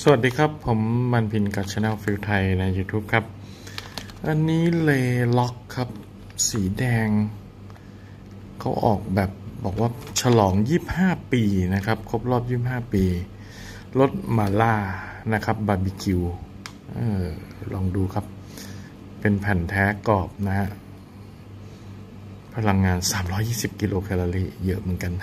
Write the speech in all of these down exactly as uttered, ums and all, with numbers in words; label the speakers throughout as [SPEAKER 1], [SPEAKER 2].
[SPEAKER 1] สวัสดีครับผมมันพินกับช anel ฟิลไทยใน YouTube ครับอันนี้เลล็อกครับสีแดงเขาออกแบบบอกว่าฉลองยี่สิบห้าปีนะครับครบรอบยี่สิบห้าปีรสมาล่านะครับบาร์บีคิวเออลองดูครับเป็นแผ่นแท้กรอบนะฮะพลังงานสามร้อยยี่สิบกิโลแคลอรี่เยอะเหมือนกัน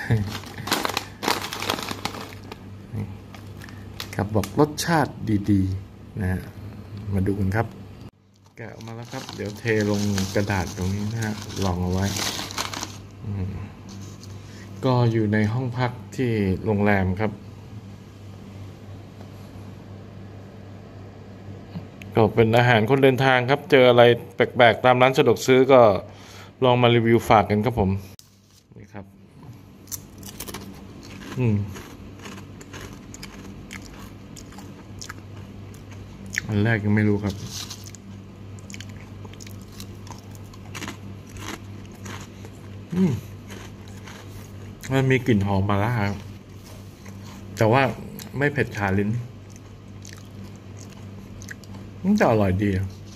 [SPEAKER 1] ครับบอกรสชาติดีๆนะฮะมาดูกันครับแกะออกมาแล้วครับเดี๋ยวเทลงกระดาษตรงนี้นะฮะลองเอาไว้ก็อยู่ในห้องพักที่โรงแรมครับก็เป็นอาหารคนเดินทางครับเจออะไรแปลกๆตามร้านสะดวกซื้อก็ลองมารีวิวฝากกันครับผมนี่ครับอืมอันแรกยังไม่รู้ครับอืมมันมีกลิ่นหอมมาล่าแต่ว่าไม่เผ็ดชาลิ้นมันจะอร่อยดี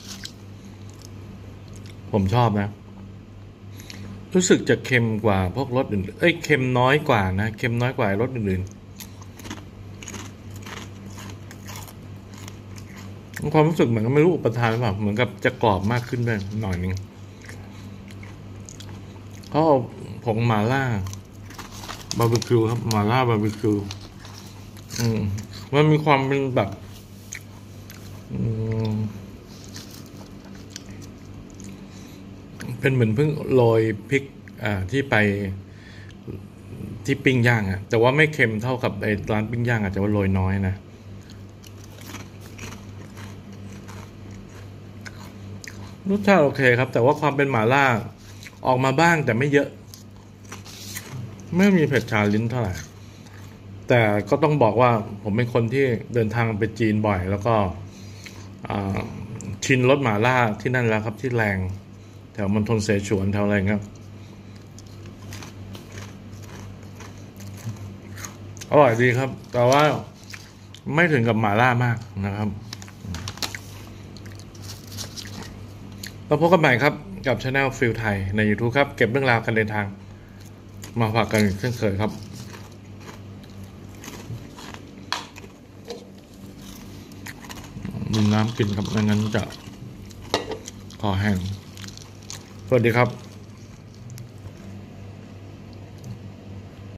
[SPEAKER 1] ผมชอบนะรู้สึกจะเค็มกว่าพวกรสอื่นเอ้ยเค็มน้อยกว่านะเค็มน้อยกว่ารสอื่นๆความรู้สึกเหมือนกับไม่รู้อุปทานหรือเปล่าเหมือนกับจะกรอบมากขึ้นด้วยหน่อยนึงเขาเอาผงมาล่าบาร์บีคิวครับมาล่าบาร์บีคิวอืมมันมีความเป็นแบบอืมเป็นเหมือนเพิ่งโรยพริกอ่าที่ไปที่ปิ้งย่างอ่ะแต่ว่าไม่เค็มเท่ากับไอ้ร้านปิ้งย่างอาจจะว่าโรยน้อยนะรสชาติโอเคครับแต่ว่าความเป็นหม่าล่าออกมาบ้างแต่ไม่เยอะไม่มีเผ็ดชาลิ้นเท่าไหร่แต่ก็ต้องบอกว่าผมเป็นคนที่เดินทางไปจีนบ่อยแล้วก็ชินรสหม่าล่าที่นั่นแล้วครับที่แรงแถวมณฑลเสฉวนแถวอะไรครับอร่อยดีครับแต่ว่าไม่ถึงกับหม่าล่ามากนะครับเราพบกันใหม่ครับกับช anel ฟิลไทยใน YouTube ครับเก็บเรื่องราวการเดินทางมาฝากกันเช่นเคยครับมีน้ำกินครับไม่งั้นจะคอแห้งสวัสดีครับ